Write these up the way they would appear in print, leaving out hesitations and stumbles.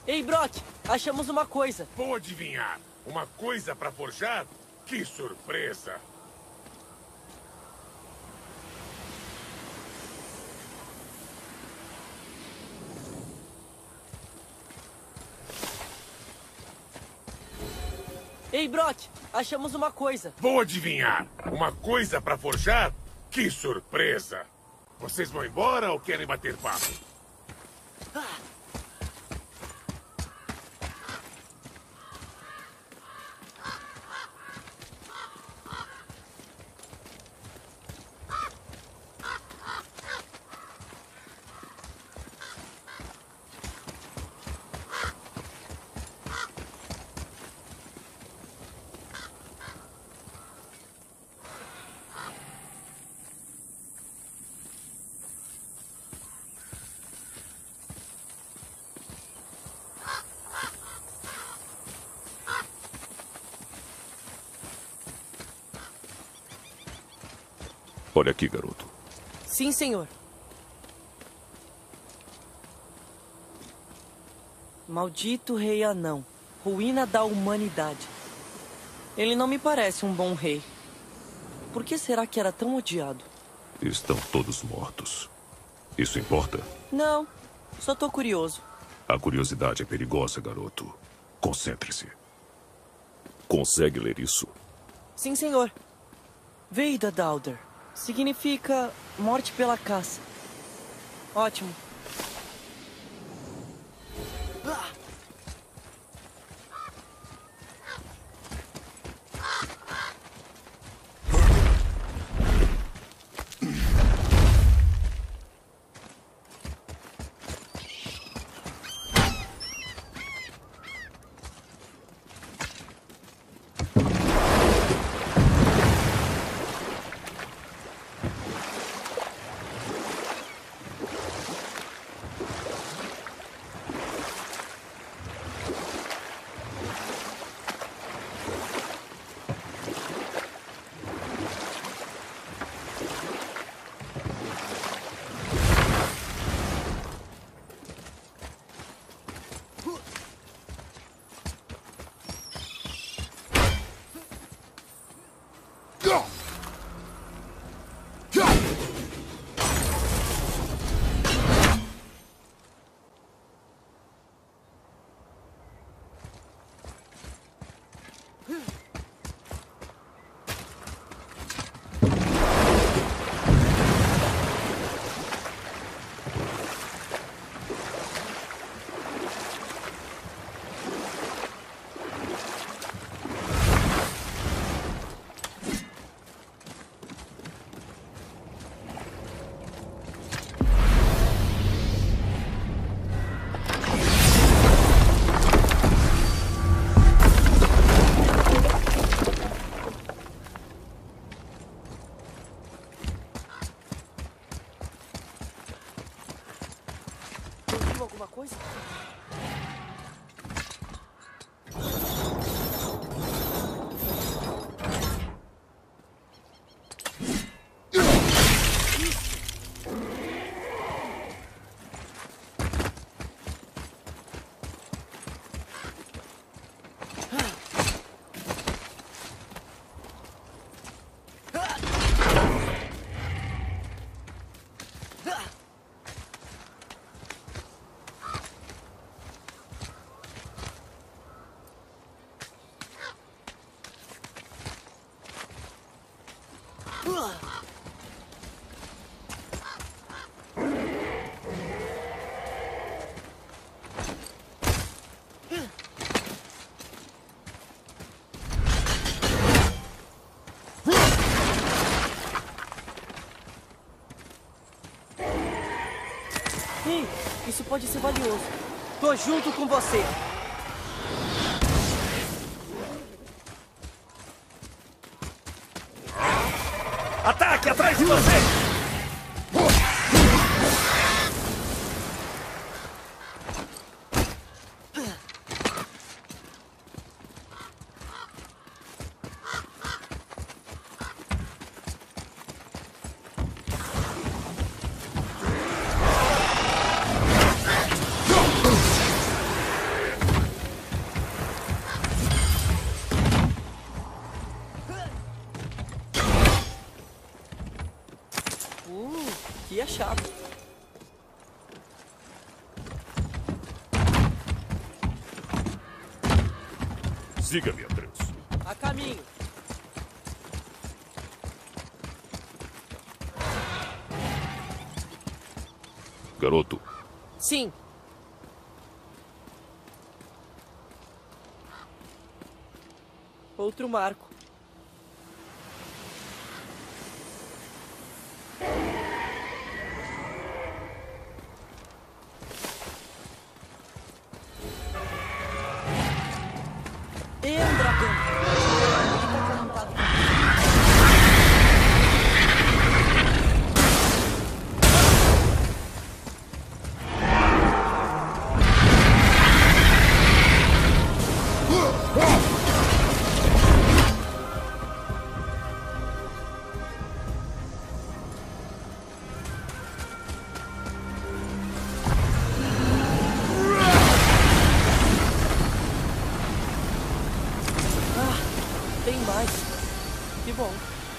Ei, Brock, achamos uma coisa. Vou adivinhar. Uma coisa pra forjar? Que surpresa! Ei, Brock, achamos uma coisa. Vou adivinhar. Uma coisa pra forjar? Que surpresa! Vocês vão embora ou querem bater papo? Olha aqui, garoto. Sim, senhor. Maldito rei anão. Ruína da humanidade. Ele não me parece um bom rei. Por que será que era tão odiado? Estão todos mortos. Isso importa? Não, só tô curioso. A curiosidade é perigosa, garoto. Concentre-se. Consegue ler isso? Sim, senhor. Veida Dauder. Significa morte pela caça. Ótimo. Alguma coisa? Ei, isso pode ser valioso. Tô junto com você. Ataque atrás de você! Siga-me, Atreus. A caminho. Garoto, Sim. Outro marco. E um dragão. Ele tá acorrentado. Tem mais. Que bom.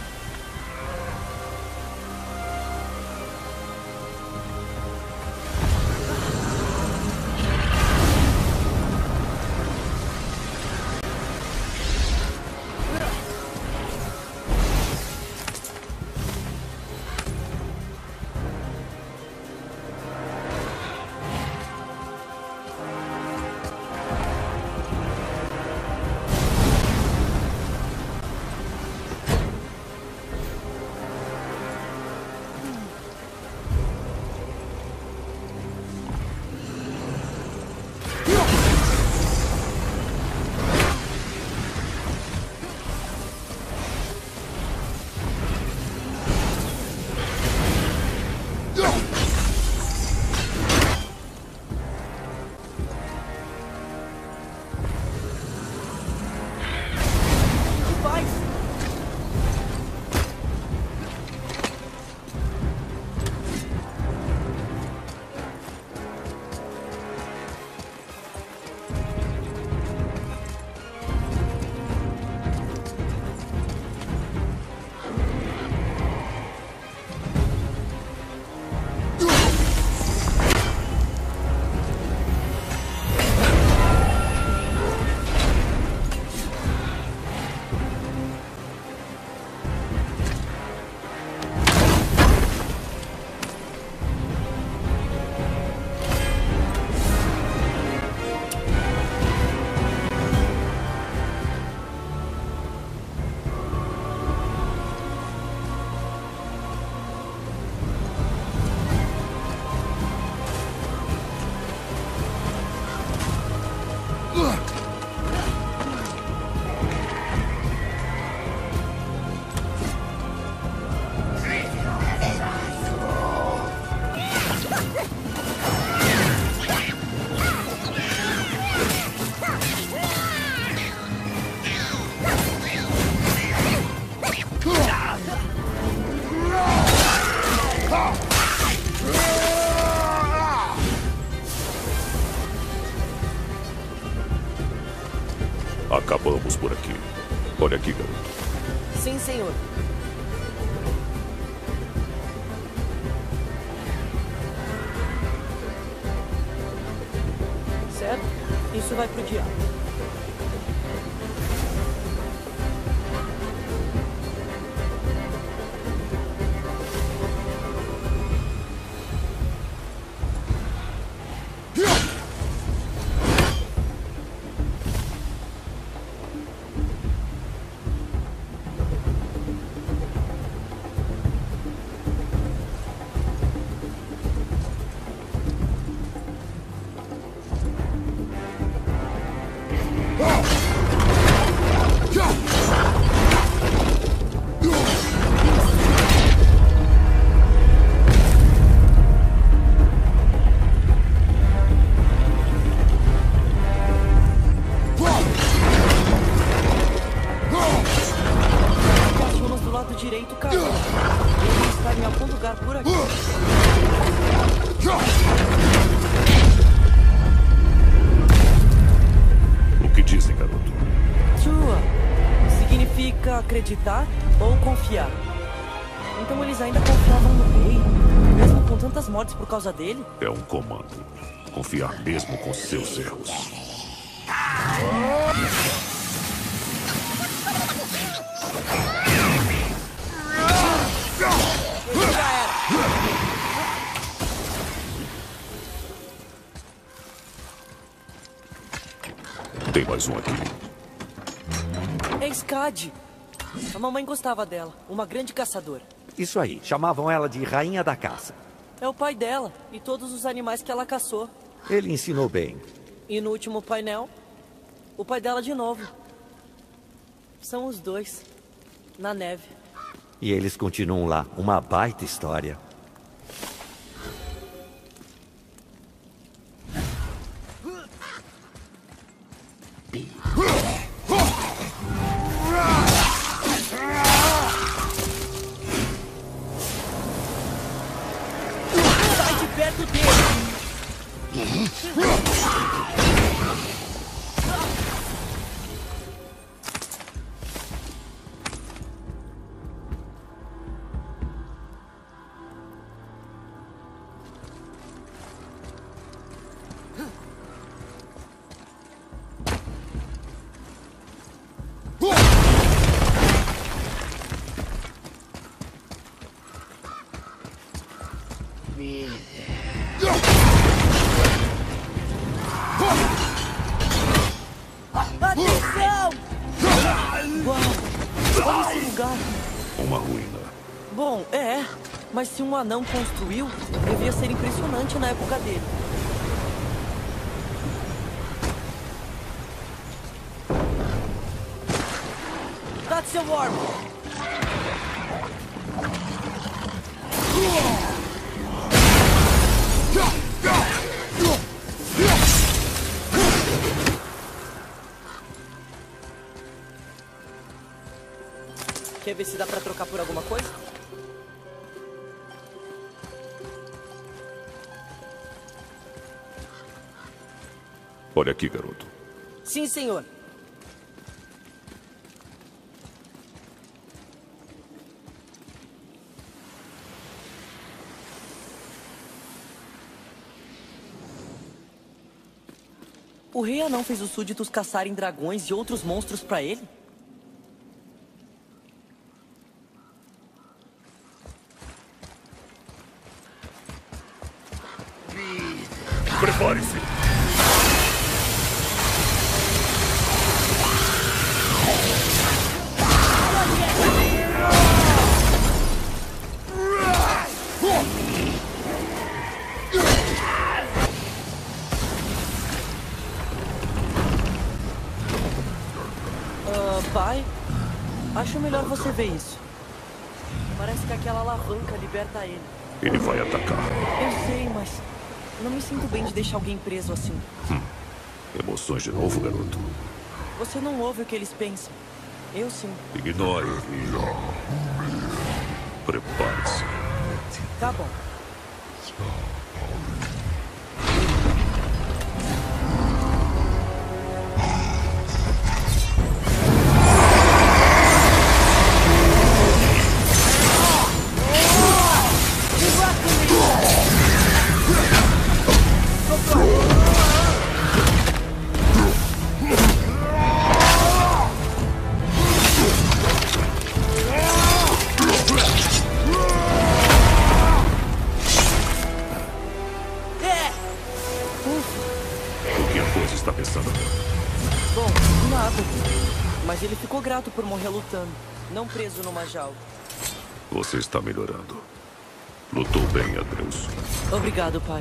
Acabamos por aqui. Olha aqui, garoto. Sim, senhor. Certo? Isso vai pro diabo. Direito, cara. Ele está em algum lugar por aqui. O que dizem, garoto? Tua significa acreditar ou confiar. Então eles ainda confiavam no rei, mesmo com tantas mortes por causa dele? É um comando. Confiar mesmo com seus erros. Tem mais um aqui. É Skadi. A mamãe gostava dela. Uma grande caçadora. Isso aí, chamavam ela de Rainha da Caça. É o pai dela e todos os animais que ela caçou. Ele ensinou bem. E no último painel, o pai dela de novo. São os dois. Na neve. E eles continuam lá. Uma baita história. Sai de perto dele! Atenção! Uau! Olha esse lugar! Uma ruína. Bom, mas se um anão construiu, devia ser impressionante na época dele. That's your warm! Quer ver se dá pra trocar por alguma coisa? Olha aqui, garoto. Sim, senhor. O rei anão fez os súditos caçarem dragões e outros monstros pra ele? Prepare-se! Pai, acho melhor você ver isso. Parece que aquela alavanca liberta ele. Ele vai atacar. Eu sei, mas não me sinto bem de deixar alguém preso assim. Emoções de novo, garoto. Você não ouve o que eles pensam. Eu sim. Ignore. Prepare-se. Tá bom. O que a coisa está pensando? Bom, nada. Mas ele ficou grato por morrer lutando, não preso numa jaula. Você está melhorando. Lutou bem, Atreus. Obrigado, pai.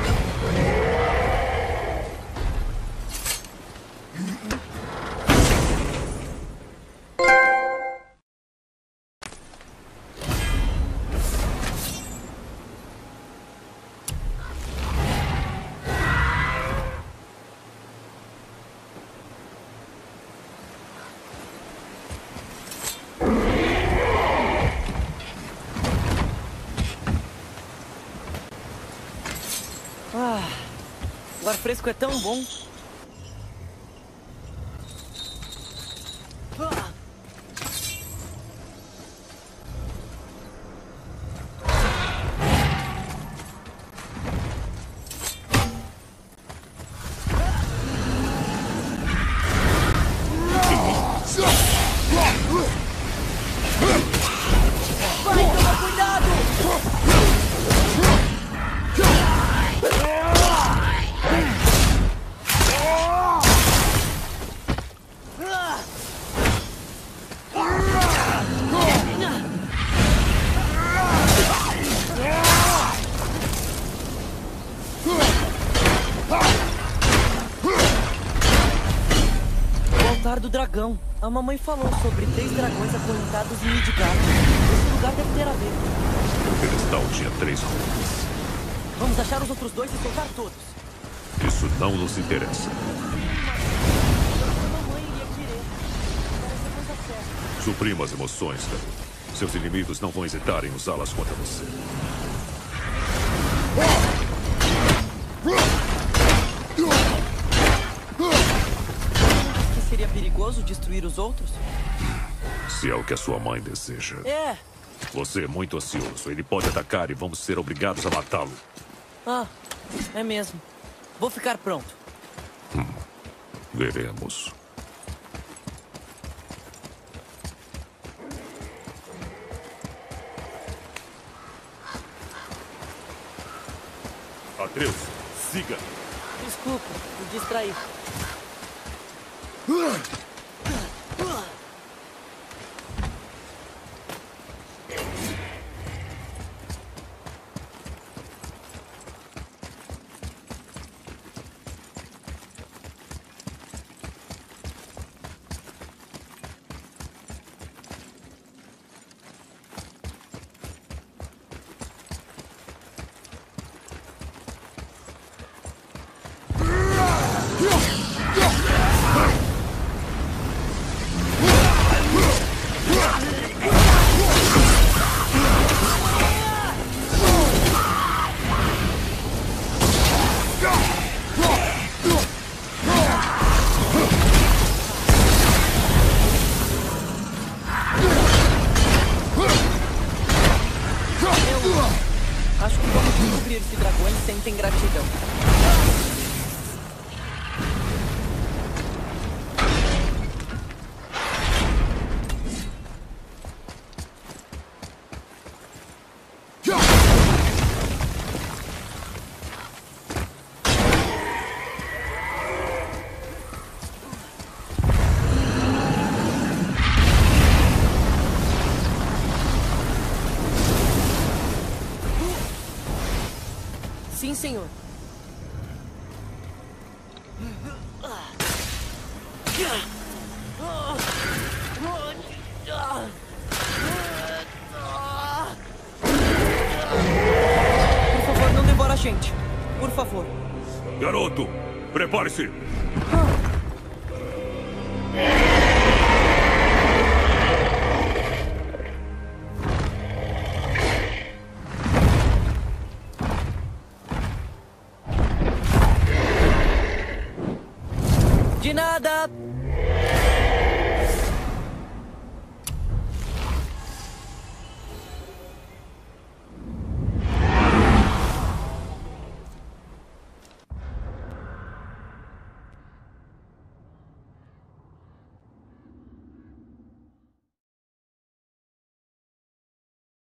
O ar fresco é tão bom. Vai, toma cuidado! lugar do dragão. A mamãe falou sobre 3 dragões acorrentados em Midgard. Esse lugar deve ter a ver. Pedestal tinha 3 roupas. Vamos achar os outros 2 e soltar todos. Isso não nos interessa. A mamãe iria querer. Parece a coisa certa. Suprima as emoções, garoto. Seus inimigos não vão hesitar em usá-las contra você. Que seria perigoso destruir os outros? Se é o que a sua mãe deseja. É. Você é muito ansioso. Ele pode atacar e vamos ser obrigados a matá-lo. Ah, é mesmo. Vou ficar pronto. Veremos. Atreus, siga. Desculpa, me distraí. Acho que vamos descobrir esse dragão e sentem gratidão. Sim, senhor. Por favor, não devora a gente. Por favor. Garoto, prepare-se! De nada!